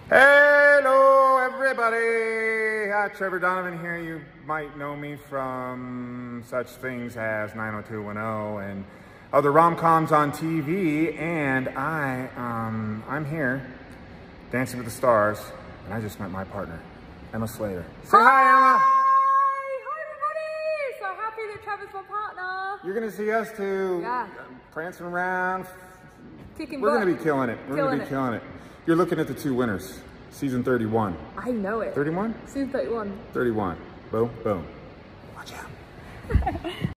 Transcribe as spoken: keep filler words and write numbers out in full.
Hello, everybody. Uh, Trevor Donovan here. You might know me from such things as nine oh two one oh and other rom-coms on T V. And I, um, I'm here, Dancing with the Stars, and I just met my partner, Emma Slater. Say hi, hi Emma. Hi, everybody. So happy that Trevor's my partner. You're gonna see us too, yeah. prancing around. Kicking We're butt. gonna be killing it. We're killing gonna be it. killing it. You're looking at the two winners, season thirty-one. I know it. thirty-one? Season thirty-one. thirty-one. Boom, boom. Watch out.